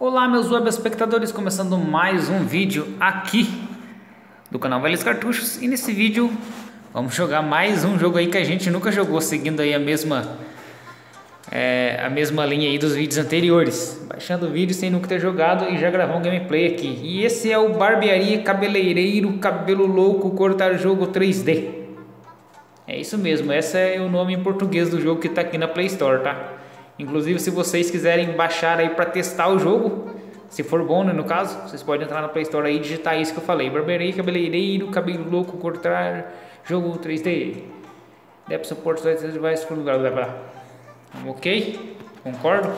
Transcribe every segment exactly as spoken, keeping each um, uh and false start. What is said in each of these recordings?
Olá, meus web espectadores, começando mais um vídeo aqui do canal Velhos Cartuchos. E nesse vídeo vamos jogar mais um jogo aí que a gente nunca jogou, seguindo aí a mesma é, a mesma linha aí dos vídeos anteriores, baixando o vídeo sem nunca ter jogado e já gravar um gameplay aqui. E esse é o Barbearia Cabeleireiro Cabelo Louco Cortar Jogo três D. É isso mesmo, esse é o nome em português do jogo que está aqui na Play Store, tá? Inclusive, se vocês quiserem baixar aí para testar o jogo, se for bom, né, no caso, vocês podem entrar na Play Store aí e digitar isso que eu falei: Barbearia Cabeleireiro Cabelo Louco Cortar Jogo três D. Deve suporte dois devices por lugar, blá blá. Ok? Concordo?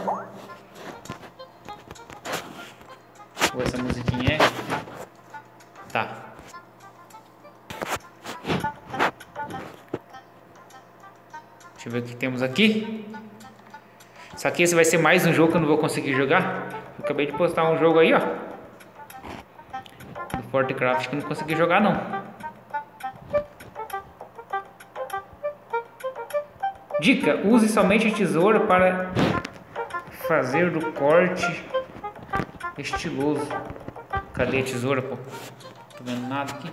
Ou essa musiquinha é? Tá. Deixa eu ver o que temos aqui. Isso aqui esse vai ser mais um jogo que eu não vou conseguir jogar. Eu acabei de postar um jogo aí, ó, do Fortecraft, que eu não consegui jogar não. Dica: use somente a tesoura para fazer do corte estiloso. Cadê a tesoura, pô? Não tô vendo nada aqui.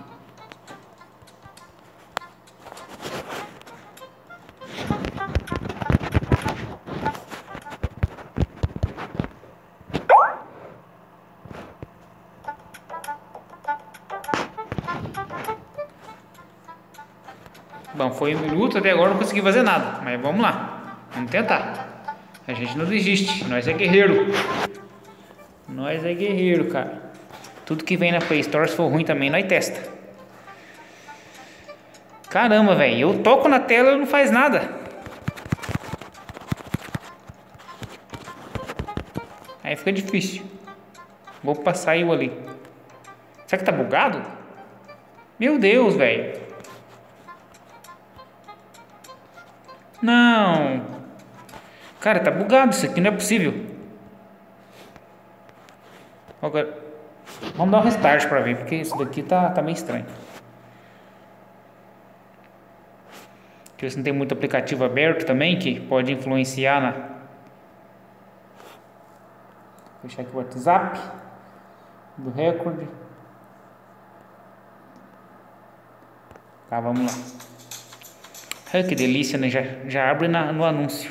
Bom, foi um minuto até agora, não consegui fazer nada, mas vamos lá, vamos tentar. A gente não desiste, nós é guerreiro. Nós é guerreiro, cara. Tudo que vem na Play Store, se for ruim também, nós testa. Caramba, velho, eu toco na tela e não faz nada. Aí fica difícil. Vou passar eu ali. Será que tá bugado? Meu Deus, velho. Não. Cara, tá bugado isso aqui, não é possível. Agora, vamos dar um restart pra ver, porque isso daqui tá, tá meio estranho. Deixa eu ver se não tem muito aplicativo aberto também que pode influenciar na... Vou fechar aqui o WhatsApp do recorde. Tá, vamos lá. Ai, que delícia, né? Já, já abre na, no anúncio.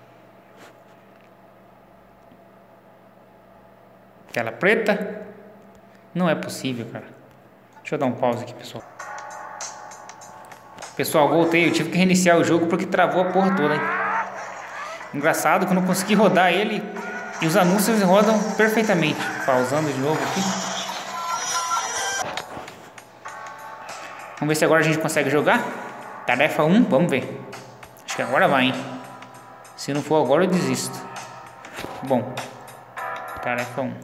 Tela preta. Não é possível, cara. Deixa eu dar um pause aqui, pessoal. Pessoal, voltei. Eu tive que reiniciar o jogo porque travou a porra toda, hein? Engraçado que eu não consegui rodar ele e os anúncios rodam perfeitamente. Pausando de novo aqui. Vamos ver se agora a gente consegue jogar. Tarefa um, vamos ver. Acho que agora vai, hein? Se não for agora, eu desisto. Bom, tarefa um.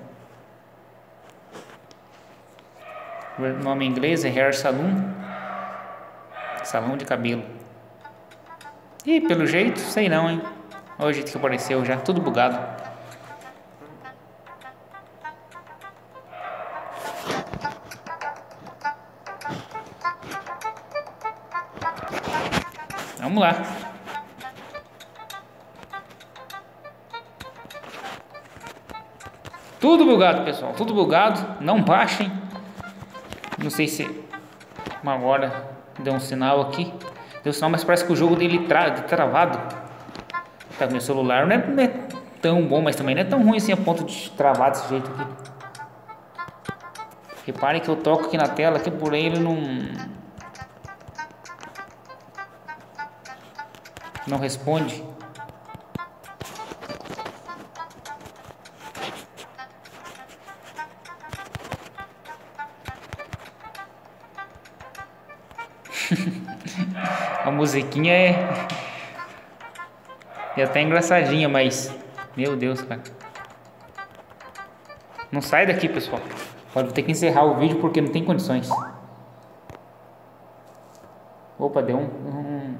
O nome em inglês é Hair Salon. Salão de cabelo. Ih, pelo jeito, sei não, hein? Olha o jeito que apareceu já, tudo bugado. Vamos lá. Tudo bugado, pessoal. Tudo bugado. Não baixem. Não sei se agora deu um sinal aqui. Deu um sinal, mas parece que o jogo dele tra travado. Tá, meu celular não é, não é tão bom, mas também não é tão ruim assim a ponto de travar desse jeito aqui. Reparem que eu toco aqui na tela, que por aí ele não... não responde. A musiquinha é... é até engraçadinha, mas... meu Deus, cara. Não sai daqui, pessoal. Pode ter que encerrar o vídeo porque não tem condições. Opa, deu um... um...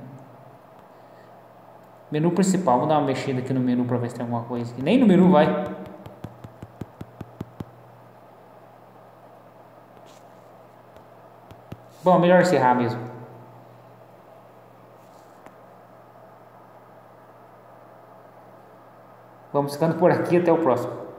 menu principal, vamos dar uma mexida aqui no menu para ver se tem alguma coisa aqui. Nem no menu vai. Bom, melhor encerrar mesmo. Vamos ficando por aqui, até o próximo.